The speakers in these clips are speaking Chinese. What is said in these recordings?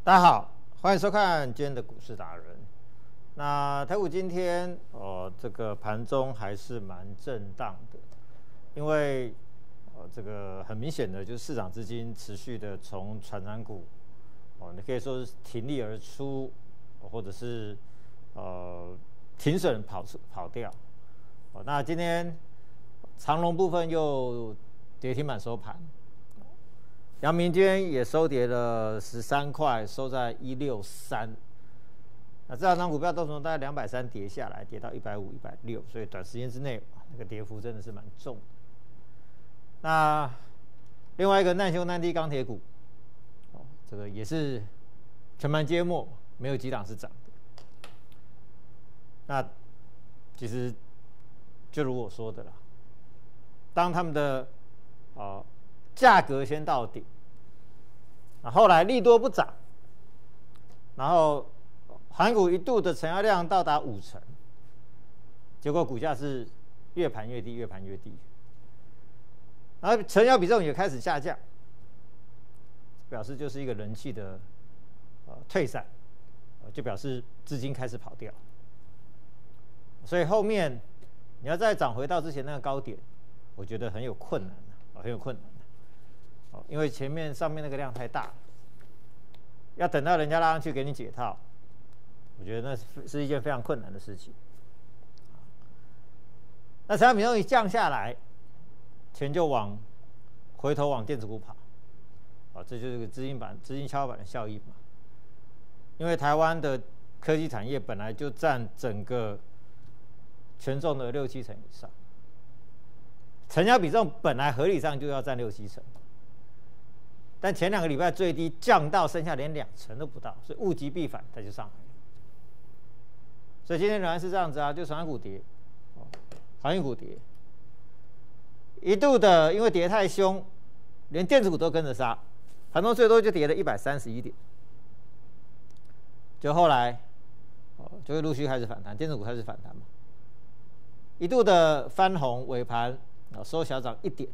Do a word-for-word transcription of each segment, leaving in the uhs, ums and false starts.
大家好，欢迎收看今天的股市达人。那台股今天哦，这个盘中还是蛮震荡的，因为呃这个很明显的就是市场资金持续的从传产股哦，你可以说是停利而出，或者是呃停损跑出跑掉。哦，那今天长荣部分又跌停板收盘。阳明今天也收跌了十三块，收在一六三。那这两张股票都从大概两百三跌下来，跌到一百五、一百六，所以短时间之内那个跌幅真的是蛮重的。那另外一个难兄难弟钢铁股，哦，这个也是全盘皆末，没有几档是涨的。那其实就如我说的啦，当他们的哦价格先到顶。那后来利多不涨，然后航股一度的成交量到达五成，结果股价是越盘越低，越盘越低，然后成交比重也开始下降，表示就是一个人气的呃退散，就表示资金开始跑掉，所以后面你要再涨回到之前那个高点，我觉得很有困难，很有困难。因为前面上面那个量太大，要等到人家拉上去给你解套，我觉得那是一件非常困难的事情。那成交比重一降下来，钱就往回头往电子股跑，啊，这就是个资金板、资金跷板的效应嘛。因为台湾的科技产业本来就占整个权重的六七成以上，成交比重本来合理上就要占六七成。但前两个礼拜最低降到剩下连两成都不到，所以物极必反，它就上来了。所以今天仍然是这样子啊，就传产股跌，哦，航运股跌，一度的因为跌太凶，连电子股都跟着杀，盘中最多就跌了一百三十一点，就后来哦就会陆续开始反弹，电子股开始反弹嘛，一度的翻红，尾盘啊收小涨一点。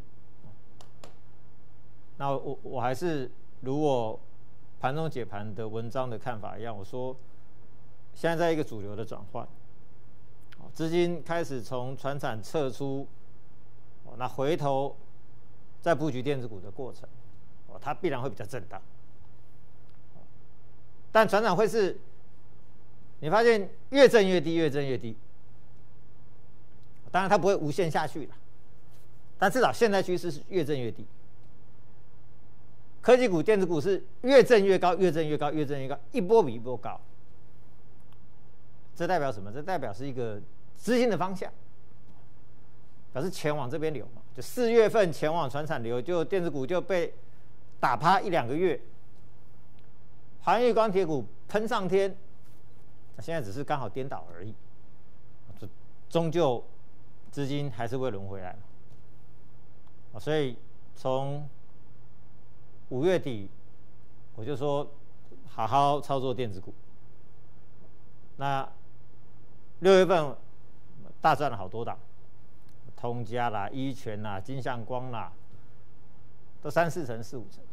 那我我还是如我盘中解盘的文章的看法一样，我说现在在一个主流的转换，资金开始从传产撤出，那回头再布局电子股的过程，它必然会比较震荡。但传产会是，你发现越震越低，越震越低。当然它不会无限下去了，但至少现在趋势是越震越低。科技股、电子股是越震越高，越震越高，越震越高，一波比一波高。这代表什么？这代表是一个资金的方向，表示钱往这边流嘛。就四月份钱往传产流，就电子股就被打趴一两个月，航运钢铁股喷上天，现在只是刚好颠倒而已。终究资金还是会轮回来嘛。所以从五月底，我就说好好操作电子股。那六月份大赚了好多档，通家啦、一拳啦、金相光啦，都三四成、四五成。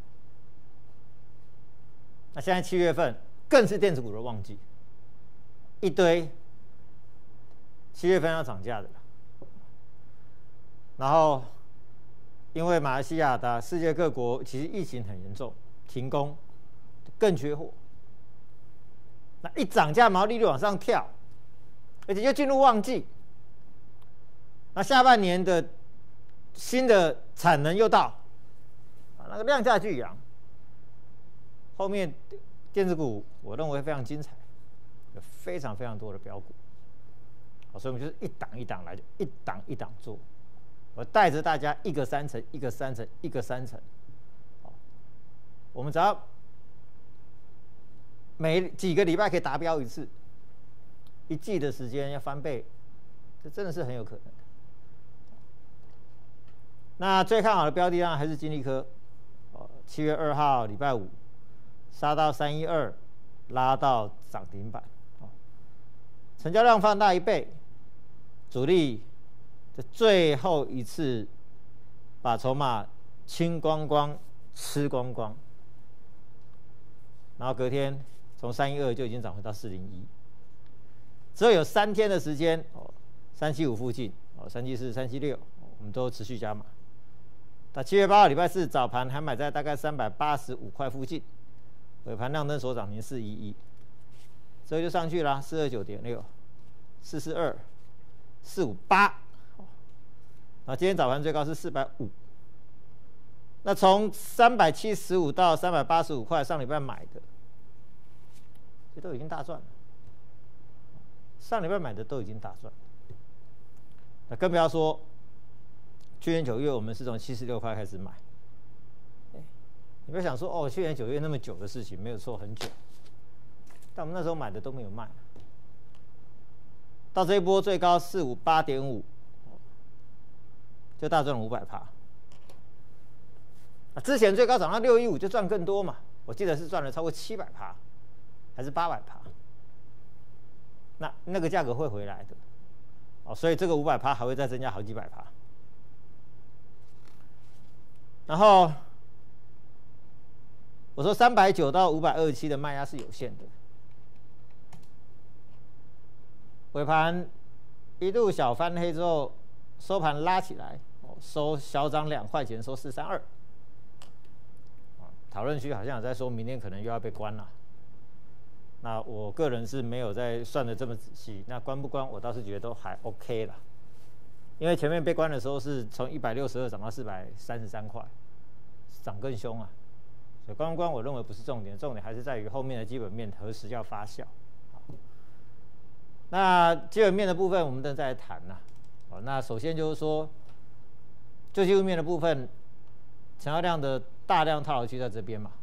那现在七月份更是电子股的旺季，一堆七月份要涨价的啦。然后因为马来西亚的世界各国其实疫情很严重，停工，更缺货。那一涨价，毛利率往上跳，而且又进入旺季。那下半年的新的产能又到，那个量价俱扬。后面电子股我认为非常精彩，有非常非常多的标股，所以我们就是一档一档来，就一档一档做。我带着大家一个三成，一个三成，一个三成。我们只要每几个礼拜可以达标一次，一季的时间要翻倍，这真的是很有可能的。那最看好的标的当然还是金利科，七月二号礼拜五杀到三一二，拉到涨停板，成交量放大一倍，主力这最后一次把筹码清光光、吃光光。 然后隔天从三一二就已经涨回到四零一，只有有三天的时间哦，三七五附近哦，三七四、三七六，我们都持续加码。到七月八号礼拜四早盘还买在大概三百八十五块附近，尾盘亮灯所涨停四一一，所以就上去了，四二九点六，四四二，四五八。啊，今天早盘最高是四百五，那从三百七十五到三百八十五块，上礼拜买的，这都已经大赚了。上礼拜买的都已经大赚，那更不要说去年九月我们是从七十六块开始买。你不要想说哦，去年九月那么久的事情，没有错，很久。但我们那时候买的都没有卖，到这一波最高四五八点五。就大赚了五百趴，之前最高涨到六一五就赚更多嘛，我记得是赚了超过七百趴，还是八百趴。那那个价格会回来的，哦，所以这个五百趴还会再增加好几百趴。然后我说三百九到五百二十七的卖压是有限的，尾盘一度小翻黑之后。收盘拉起来，收小涨两块钱，收四三二。讨论区好像有在说明天可能又要被关了。那我个人是没有在算的这么仔细，那关不关我倒是觉得都还 OK 啦。因为前面被关的时候是从一百六十二涨到四百三十三块，涨更凶啊。所以关不关我认为不是重点，重点还是在于后面的基本面何时要发酵。那基本面的部分我们等再来谈啦。那首先就是说，就技术面的部分，成交量的大量套牢区在这边嘛。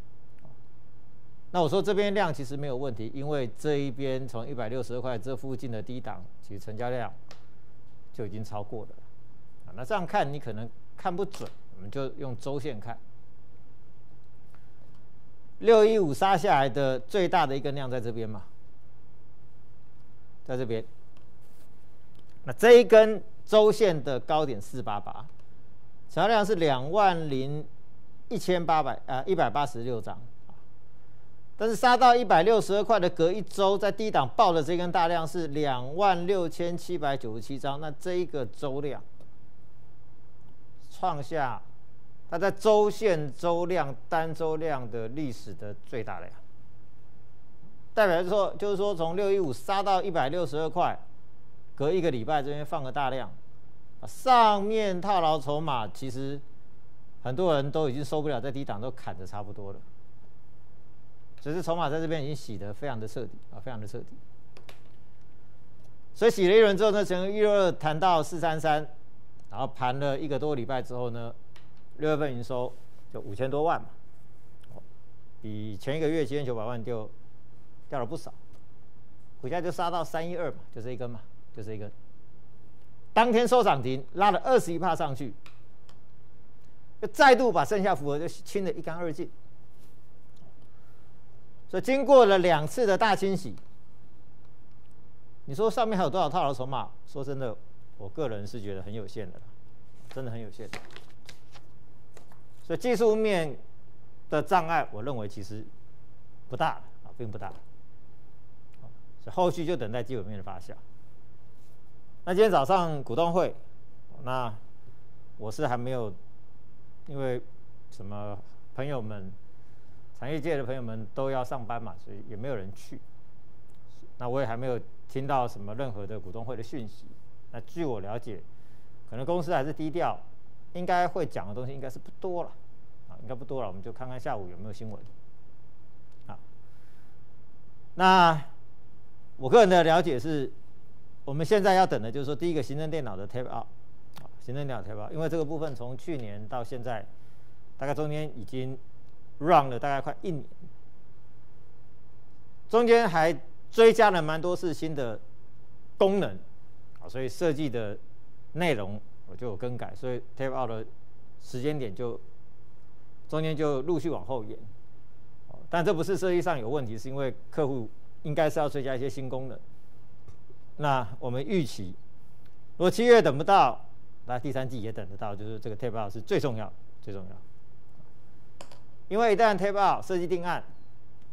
那我说这边量其实没有问题，因为这一边从一百六十二块这附近的低档，其实成交量就已经超过了。那这样看你可能看不准，我们就用周线看。六一五杀下来的最大的一根量在这边嘛，在这边。那这一根周线的高点四八八，成交量是两万零一千八百啊一百八十六张，但是杀到一百六十二块的隔一周，在低档爆的这根大量是两万六千七百九十七张，那这一个周量创下它在周线周量单周量的历史的最大量，代表说就是说从六一五杀到一百六十二块。隔一个礼拜这边放个大量，上面套牢筹码其实很多人都已经受不了，在低档都砍得差不多了，只是筹码在这边已经洗得非常的彻底啊，非常的彻底。所以洗了一轮之后呢，从一六二谈到四三三，然后盘了一个多礼拜之后呢，六月份营收就五千多万嘛，比前一个月七千九百万就掉了不少，股价就杀到三一二嘛，就这一根嘛。就这一根，当天收涨停，拉了二十一趴上去，就再度把剩下符合就清得一干二净。所以经过了两次的大清洗，你说上面还有多少套牢筹码？说真的，我个人是觉得很有限的啦，真的很有限的。所以技术面的障碍，我认为其实不大啊，并不大。所以后续就等待基本面的发酵。那今天早上股东会，那我是还没有，因为什么朋友们，产业界的朋友们都要上班嘛，所以也没有人去。那我也还没有听到什么任何的股东会的讯息。那据我了解，可能公司还是低调，应该会讲的东西应该是不多了，啊，应该不多了。我们就看看下午有没有新闻。啊，那我个人的了解是。我们现在要等的就是说，第一个行政电脑的 tape out， 行政电脑 tape out， 因为这个部分从去年到现在，大概中间已经 run 了大概快一年，中间还追加了蛮多次新的功能，所以设计的内容我就有更改，所以 tape out 的时间点就中间就陆续往后延，但这不是设计上有问题，是因为客户应该是要追加一些新功能。那我们预期，如果七月等不到，那第三季也等得到，就是这个 tape out 是最重要、最重要。因为一旦 tape out 设计定案，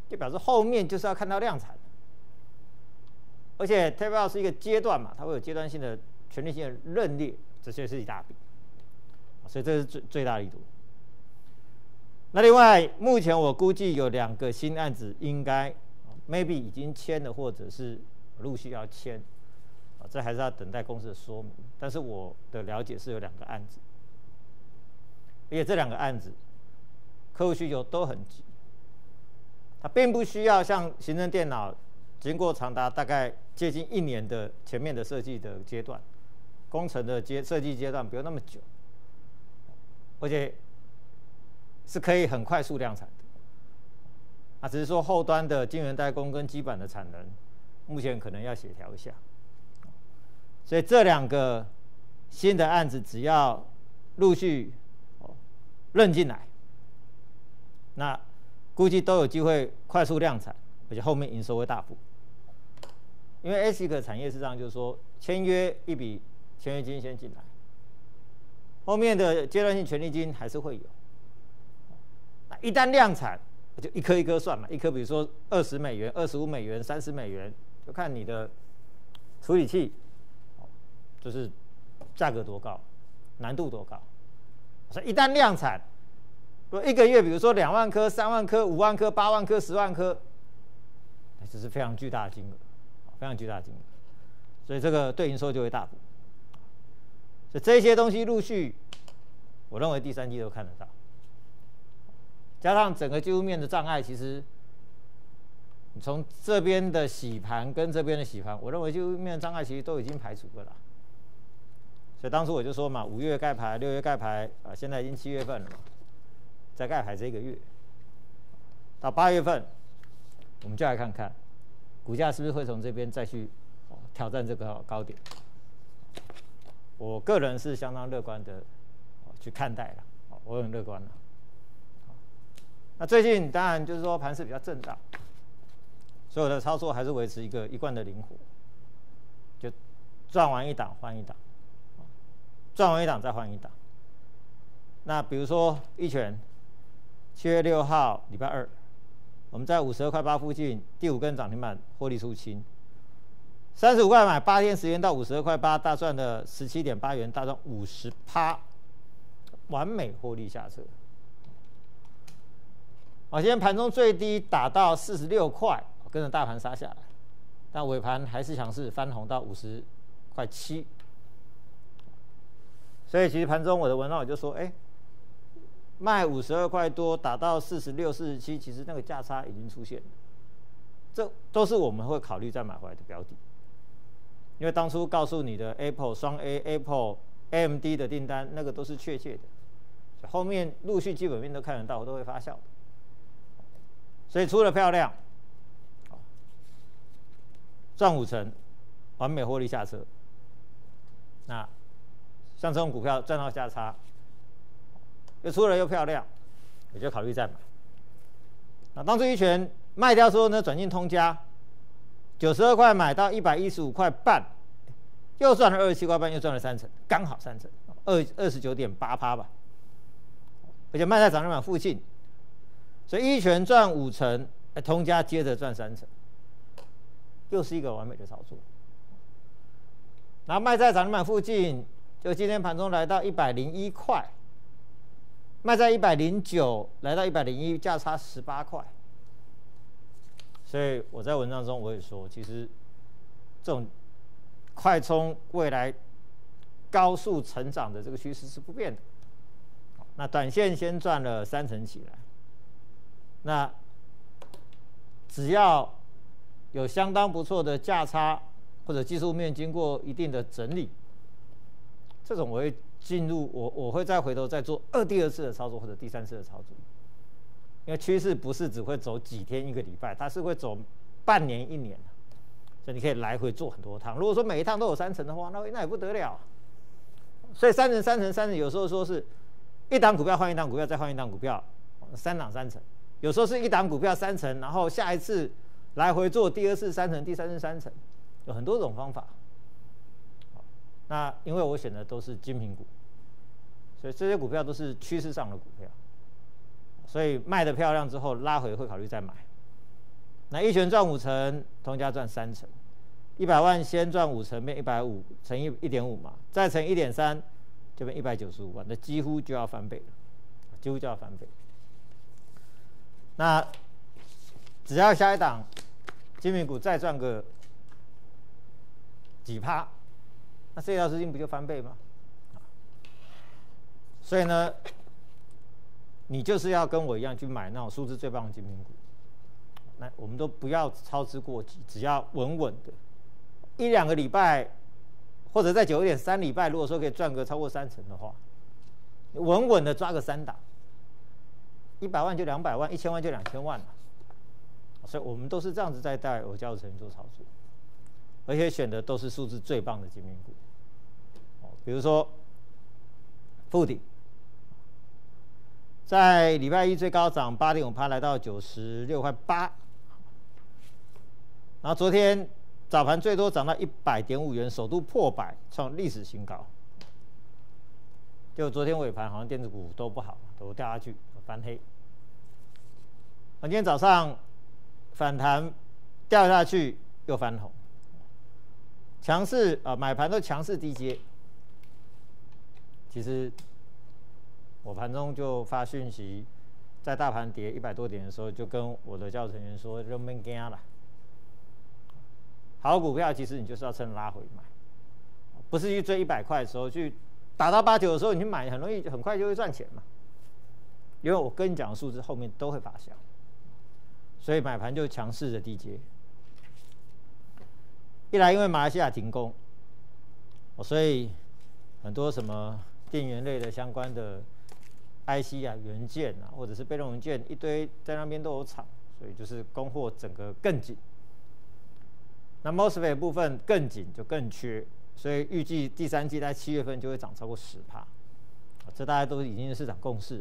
就表示后面就是要看到量产。而且 tape out 是一个阶段嘛，它会有阶段性的权利性的认列，这些是一大笔，所以这是最最大力度。那另外，目前我估计有两个新案子应该 maybe 已经签了，或者是陆续要签，啊，这还是要等待公司的说明。但是我的了解是有两个案子，而且这两个案子客户需求都很急，它并不需要像行政电脑经过长达大概接近一年的前面的设计的阶段，工程的阶设计阶段不用那么久，而且是可以很快速量产的。啊，只是说后端的晶圆代工跟基板的产能，目前可能要协调一下。所以这两个新的案子只要陆续哦认进来，那估计都有机会快速量产，而且后面营收会大幅。因为 A S I C 产业市场就是说，签约一笔签约金先进来，后面的阶段性权利金还是会有。那一旦量产，就一颗一颗算嘛，一颗比如说二十美元、二十五美元、三十美元，就看你的处理器，就是价格多高，难度多高。所以一旦量产，如果一个月比如说两万颗、三万颗、五万颗、八万颗、十万颗，这是非常巨大的金额，非常巨大的金额。所以这个对营收就会大幅。所以这些东西陆续，我认为第三季都看得到。加上整个技术面的障碍，其实你从这边的洗盘跟这边的洗盘，我认为技术面的障碍其实都已经排除了啦。所以当初我就说嘛，五月盖牌，六月盖牌，啊，现在已经七月份了嘛，再盖牌这个月，到八月份，我们就来看看股价是不是会从这边再去挑战这个高点。我个人是相当乐观的去看待了，我很乐观了。那最近当然就是说盘势比较震荡，所有的操作还是维持一个一贯的灵活，就赚完一档换一档，赚完一档再换一档。那比如说一拳，七月六号礼拜二，我们在五十二块八附近第五根涨停板获利出清，三十五块买八天时间到五十二块八，大赚了十七点八元，大赚五十趴，完美获利下车。啊，今天盘中最低打到四十六块，跟着大盘杀下来，但尾盘还是强势翻红到五十块七。所以其实盘中我的文章我就说，哎、欸，卖五十二块多打到四十六、四十七，其实那个价差已经出现了，这都是我们会考虑再买回来的标的。因为当初告诉你的 Apple 双 A、Apple、A M D 的订单，那个都是确切的，后面陆续基本面都看得到，我都会发酵的。所以出了漂亮，赚五成，完美获利下车。那像这种股票赚到价差，又出了又漂亮，我就考虑再买。那当初一拳卖掉之后呢，转进通家，九十二块买到一百一十五块半，又赚了二十七块半，又赚了三成，刚好三成，二二十九点八趴吧。而且卖在涨停板附近。所以一拳赚五成，通家接着赚三成，又是一个完美的操作。然后卖在涨停板附近，就今天盘中来到一百零一块，卖在一百零九，来到一百零一，价差十八块。所以我在文章中我也说，其实这种快充未来高速成长的这个趋势是不变的。那短线先赚了三成起来。那只要有相当不错的价差或者技术面经过一定的整理，这种我会进入我我会再回头再做二第二次的操作或者第三次的操作，因为趋势不是只会走几天一个礼拜，它是会走半年一年，所以你可以来回做很多趟。如果说每一趟都有三成的话，那那也不得了。所以三成三成三成，有时候说是一档股票换一档股票再换一档股票，三档三成。有时候是一档股票三成，然后下一次来回做第二次三成，第三次三成，有很多种方法。那因为我选的都是精品股，所以这些股票都是趋势上的股票，所以卖得漂亮之后拉回会考虑再买。 那一拳赚五成，通家赚三成，一百万先赚五成，变一百五乘以一点五嘛，再乘一点三，就变一百九十五万，那几乎就要翻倍了，几乎就要翻倍。那只要下一档精品股再赚个几趴，那这条资金不就翻倍吗？所以呢，你就是要跟我一样去买那种数字最棒的精品股。那我们都不要操之过急，只要稳稳的，一两个礼拜，或者再久一点，三礼拜，如果说可以赚个超过三成的话，稳稳的抓个三档，一百万就两百万，一千万就两千万了。所以我们都是这样子在带我教的成员做操作，而且选的都是数字最棒的精品股。比如说富鼎，在礼拜一最高涨八点五趴，来到九十六块八。然后昨天早盘最多涨到一百点五元，首度破百，创历史新高。就昨天尾盘好像电子股都不好，都掉下去翻黑。今天早上反弹掉下去又翻红，强势啊、呃、买盘都强势低接。其实我盘中就发讯息，在大盘跌一百多点的时候，就跟我的教程员说，就别惊了。好股票其实你就是要趁拉回买，不是去追一百块的时候去打到八九的时候你去买，很容易很快就会赚钱嘛。因为我跟你讲的数字后面都会发酵，所以买盘就强势的低接。一来因为马来西亚停工，所以很多什么电源类的相关的 I C 啊、元件啊，或者是被动元件一堆在那边都有厂，所以就是供货整个更紧。那 M O S F E T 部分更紧，就更缺，所以预计第三季在七月份就会涨超过十趴，这大家都已经是市场共识了。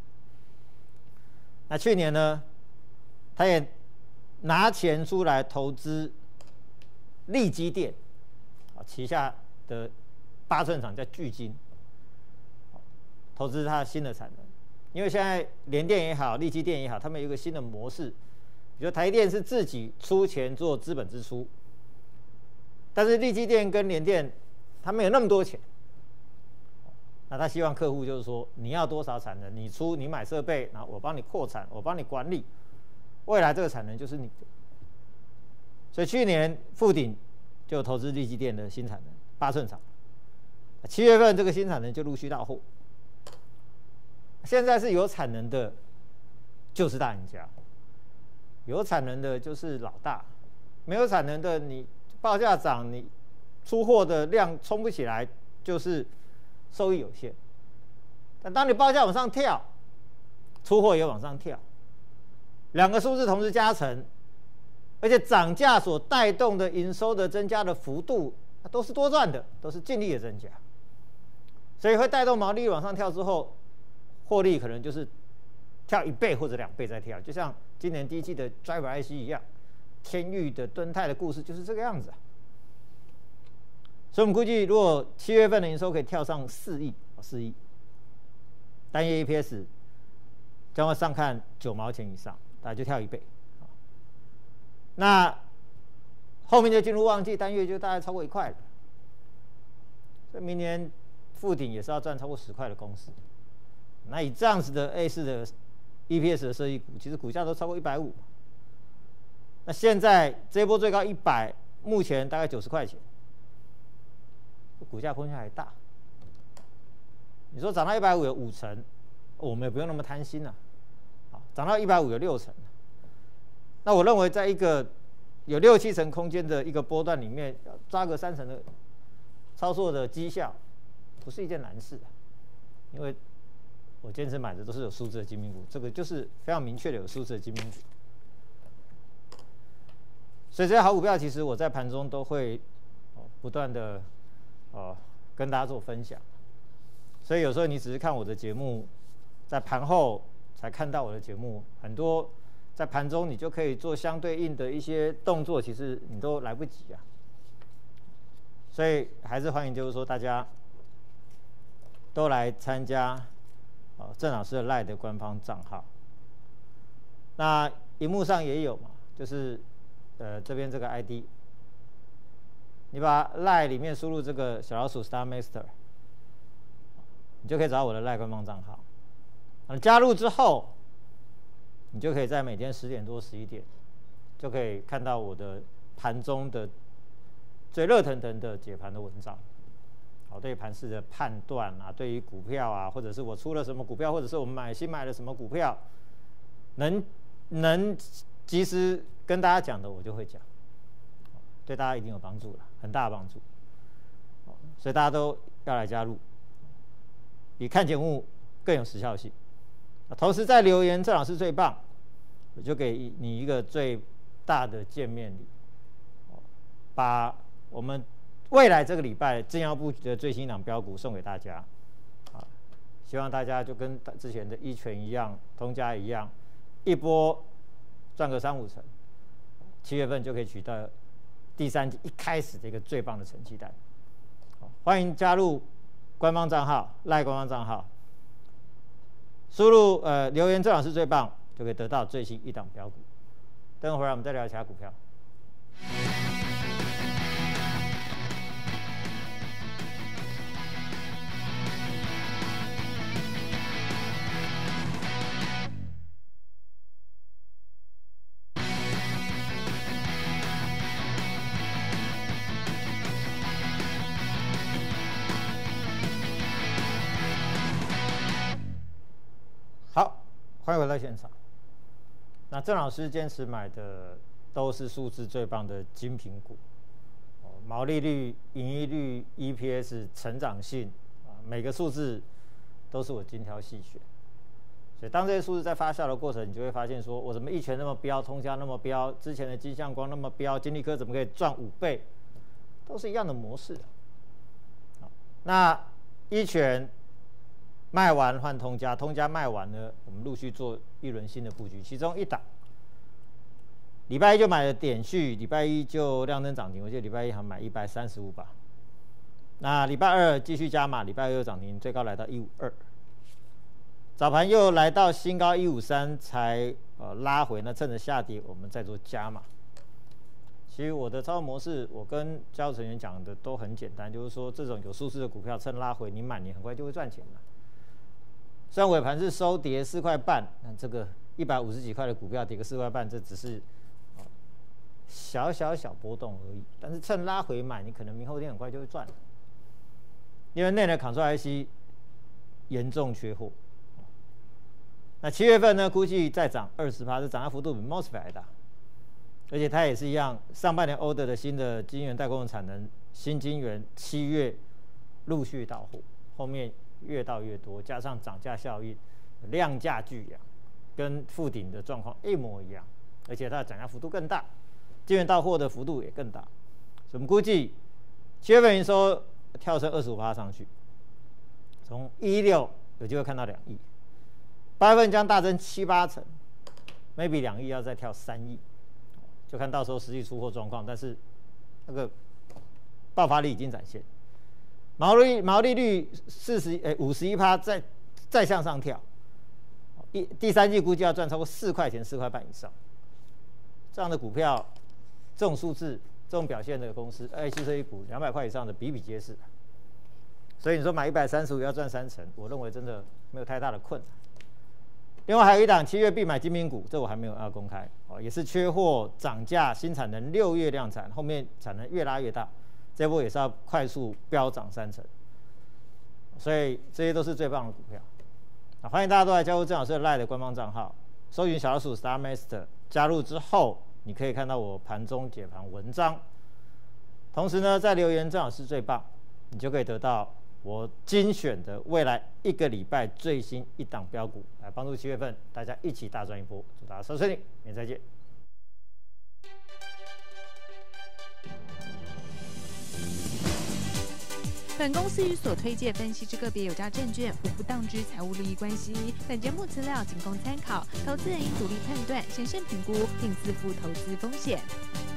那去年呢，他也拿钱出来投资力积电，旗下的八寸厂叫巨晶，投资它新的产能。因为现在联电也好，力积电也好，他们有一个新的模式，比如台电是自己出钱做资本支出，但是力积电跟联电他没有那么多钱，那他希望客户就是说，你要多少产能，你出你买设备，然后我帮你扩产，我帮你管理，未来这个产能就是你的。所以去年富鼎就投资力积电的新产能八寸厂，七月份这个新产能就陆续到货。现在是有产能的，就是大赢家；有产能的就是老大，没有产能的你报价涨，你出货的量冲不起来，就是收益有限。但当你报价往上跳，出货也往上跳，两个数字同时加成，而且涨价所带动的营收的增加的幅度，都是多赚的，都是净利的增加，所以会带动毛利率往上跳之后，获利可能就是跳一倍或者两倍再跳，就像今年第一季的 Driver I C 一样，天钰的、敦泰的故事就是这个样子啊。所以我们估计，如果七月份的营收可以跳上四亿，四亿，单月 E P S 将会上看九毛钱以上，大概就跳一倍。那后面就进入旺季，单月就大概超过一块了。所以明年富鼎也是要赚超过十块的公司。那以这样子的 A 四的 E P S 的设计股，其实股价都超过一百五。那现在这一波最高一百，目前大概九十块钱，股价空间还大。你说涨到一百五有五成，我们也不用那么贪心了、啊。涨到一百五有六成，那我认为在一个有六七成空间的一个波段里面，抓个三成的操作的绩效，不是一件难事、啊、因为我坚持买的都是有数字的精品股，这个就是非常明确的有数字的精品股。所以这些好股票，其实我在盘中都会不断的呃跟大家做分享。所以有时候你只是看我的节目，在盘后才看到我的节目，很多在盘中你就可以做相对应的一些动作，其实你都来不及啊。所以还是欢迎，就是说大家都来参加呃郑老师的 LINE 的官方账号。那荧幕上也有嘛， 就是呃这边这个 I D， 你把 Line 里面输入这个小老鼠 Star Master， 你就可以找到我的 Line 官方账号。啊，加入之后，你就可以在每天十点多、十一点，就可以看到我的盘中的最热腾腾的解盘的文章。好，对盘势的判断啊，对于股票啊，或者是我出了什么股票，或者是我们买新买了什么股票，能能及时跟大家讲的，我就会讲，对大家一定有帮助了，很大的帮助。所以大家都要来加入，比看节目更有时效性。同时在留言郑老师最棒，我就给你一个最大的见面礼，把我们未来这个礼拜正要布局的最新一档标股送给大家，啊，希望大家就跟之前的一拳一样、通家一样，一波赚个三五成，七月份就可以取得第三季一开始的一个最棒的成绩单。欢迎加入官方账号赖官方账号，输入呃留言郑老师最棒，就可以得到最新一档标股。等会儿我们再聊其他股票。好，欢迎回到现场。那郑老师坚持买的都是数字最棒的精品股，毛利率、盈利率、E P S、成长性啊，每个数字都是我精挑细选。所以当这些数字在发酵的过程，你就会发现说，我怎么一拳那么飙，通家那么飙，之前的金相光那么飙，金利科怎么可以赚五倍，都是一样的模式。好，那一拳卖完换通家，通家卖完了，我们陆续做一轮新的布局。其中一档，礼拜一就买了点序，礼拜一就亮灯涨停，我记得礼拜一好像买一百三十五吧。那礼拜二继续加码，礼拜二又涨停，最高来到一五二，早盘又来到新高一五三，才呃拉回，那趁着下跌，我们再做加码。其实我的操作模式，我跟交易成员讲的都很简单，就是说这种有数字的股票，趁拉回你买，你很快就会赚钱了。虽然尾盘是收跌四块半，那这个一百五十几块的股票跌个四块半，这只是小小小波动而已。但是趁拉回买，你可能明后天很快就会赚了。因为内的 Control I C 严重缺货，那七月份呢，估计再涨二十趴，这涨价幅度比 M O S F E T 还大。而且它也是一样，上半年 order 的新的晶圆代工的产能，新晶圆七月陆续到货，后面越到越多，加上涨价效应，量价俱扬，跟富鼎的状况一模一样，而且它的涨价幅度更大，晶圆到货的幅度也更大，所以我们估计七月份营收跳升二十五趴上去，从一六有机会看到两亿，八月份将大增七八成 ，maybe 两亿要再跳三亿，就看到时候实际出货状况，但是那个爆发力已经展现。毛利毛利率四十诶五十一趴，再再向上跳，一第三季估计要赚超过四块钱四块半以上，这样的股票，这种数字这种表现的公司，哎，汽车一股两百块以上的比比皆是。所以你说买一百三十五要赚三成，我认为真的没有太大的困难。另外还有一档七月必买精品股，这我还没有要公开哦，也是缺货涨价，新产能六月量产，后面产能越拉越大。这波也是要快速飙涨三成，所以这些都是最棒的股票。啊，欢迎大家都来加入郑老师的 Line 的官方账号，搜寻小老鼠 Star Master， 加入之后，你可以看到我盘中解盘文章。同时呢，在留言郑老师最棒，你就可以得到我精选的未来一个礼拜最新一档标股，来帮助七月份大家一起大赚一波。祝大家收视率，明天再见。 本公司与所推介分析之个别有价证券无不当之财务利益关系。本节目资料仅供参考，投资人应独立判断、审慎评估，并自负投资风险。